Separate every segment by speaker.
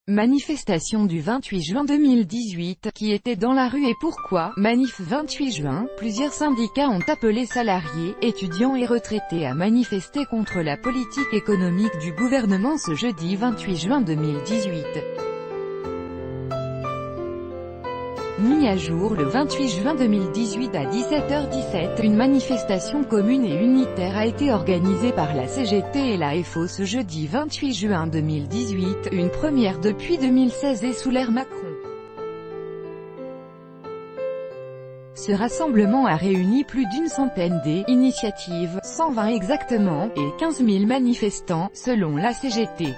Speaker 1: Manifestation du 28 juin 2018, qui était dans la rue et pourquoi? Manif 28 juin, plusieurs syndicats ont appelé salariés, étudiants et retraités à manifester contre la politique économique du gouvernement ce jeudi 28 juin 2018. Mis à jour le 28 juin 2018 à 17h17, une manifestation commune et unitaire a été organisée par la CGT et la FO ce jeudi 28 juin 2018, une première depuis 2016 et sous l'ère Macron. Ce rassemblement a réuni plus d'une centaine d'initiatives, 120 exactement, et 15 000 manifestants, selon la CGT.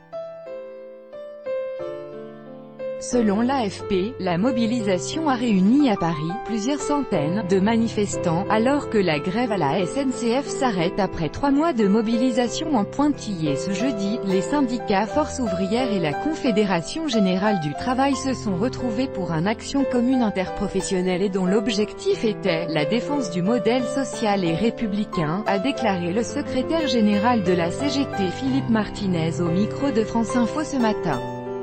Speaker 1: Selon l'AFP, la mobilisation a réuni à Paris plusieurs centaines de manifestants, alors que la grève à la SNCF s'arrête après 3 mois de mobilisation en pointillé ce jeudi. Les syndicats Force ouvrière et la Confédération générale du travail se sont retrouvés pour une action commune interprofessionnelle et dont l'objectif était la défense du modèle social et républicain, a déclaré le secrétaire général de la CGT Philippe Martinez au micro de France Info ce matin.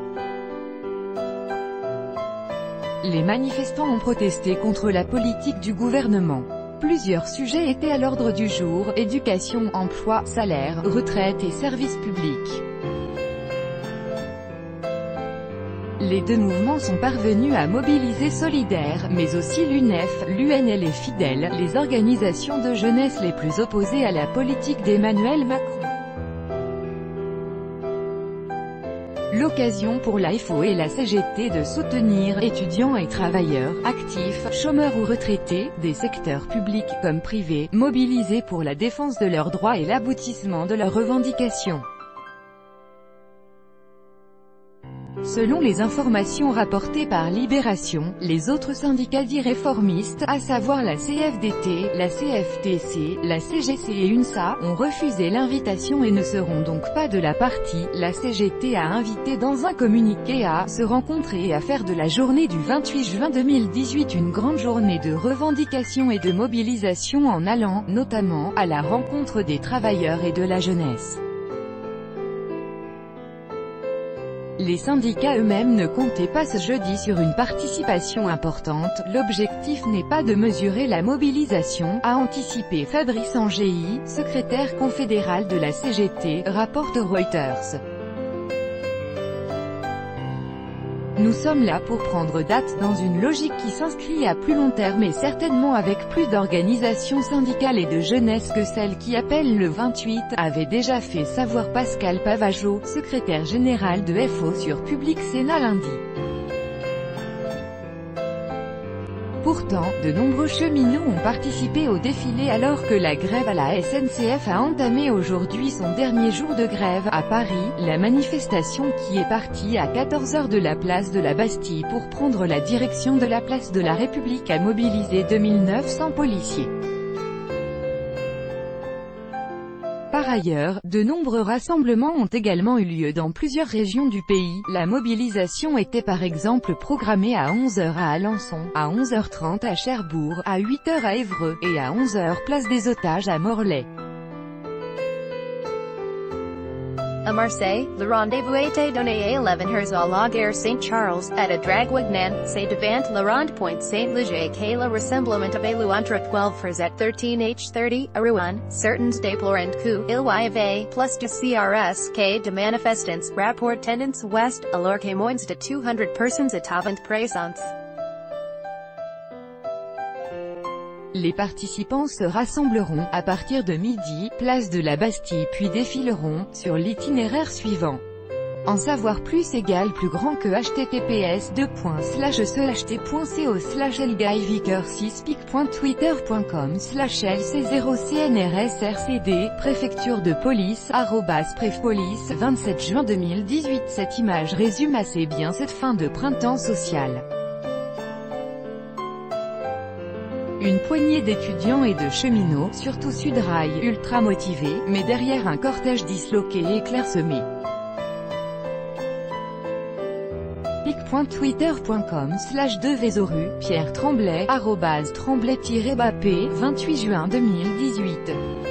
Speaker 1: Les manifestants ont protesté contre la politique du gouvernement. Plusieurs sujets étaient à l'ordre du jour: éducation, emploi, salaire, retraite et services publics. Les deux mouvements sont parvenus à mobiliser Solidaires, mais aussi l'UNEF, l'UNL et Fidèle, les organisations de jeunesse les plus opposées à la politique d'Emmanuel Macron. L'occasion pour la FO et la CGT de soutenir étudiants et travailleurs, actifs, chômeurs ou retraités, des secteurs publics comme privés, mobilisés pour la défense de leurs droits et l'aboutissement de leurs revendications. Selon les informations rapportées par Libération, les autres syndicats dits réformistes, à savoir la CFDT, la CFTC, la CGC et UNSA, ont refusé l'invitation et ne seront donc pas de la partie. La CGT a invité dans un communiqué à se rencontrer et à faire de la journée du 28 juin 2018 une grande journée de revendication et de mobilisation en allant, notamment, à la rencontre des travailleurs et de la jeunesse. Les syndicats eux-mêmes ne comptaient pas ce jeudi sur une participation importante. L'objectif n'est pas de mesurer la mobilisation, a anticipé Fabrice Angéi, secrétaire confédéral de la CGT, rapporte Reuters. Nous sommes là pour prendre date dans une logique qui s'inscrit à plus long terme et certainement avec plus d'organisations syndicales et de jeunesse que celle qui appelle le 28, avait déjà fait savoir Pascal Pavageau, secrétaire général de FO sur Public Sénat lundi. Pourtant, de nombreux cheminots ont participé au défilé alors que la grève à la SNCF a entamé aujourd'hui son dernier jour de grève. À Paris, la manifestation qui est partie à 14h de la place de la Bastille pour prendre la direction de la place de la République a mobilisé 2900 policiers. Par ailleurs, de nombreux rassemblements ont également eu lieu dans plusieurs régions du pays. La mobilisation était par exemple programmée à 11h à Alençon, à 11h30 à Cherbourg, à 8h à Évreux, et à 11h place des Otages à Morlaix.
Speaker 2: À Marseille, le rendez-vous était donné à 11h à la gare Saint-Charles, à la Draguignan, c'est devant la ronde-point Saint-Léger que le rassemblement avait lieu entre 12h et 13h30 à Rouen. Certains déplorent qu'il y avait plus de CRS que de manifestants, rapport Tendance Ouest, alors que moins de 200 personnes étaient présentes.
Speaker 1: Les participants se rassembleront, à partir de midi, place de la Bastille puis défileront, sur l'itinéraire suivant. En savoir plus égale plus grand que https://lc.co/lc.twitter.com/lc0cnrsrcd, préfecture de police, @prefpolice, 27 juin 2018. Cette image résume assez bien cette fin de printemps social. Une poignée d'étudiants et de cheminots, surtout Sudrail, ultra motivés, mais derrière un cortège disloqué et clairsemé. pic.twitter.com/2vesoru, Pierre Tremblay, @Tremblay-Bappé, 28 juin 2018.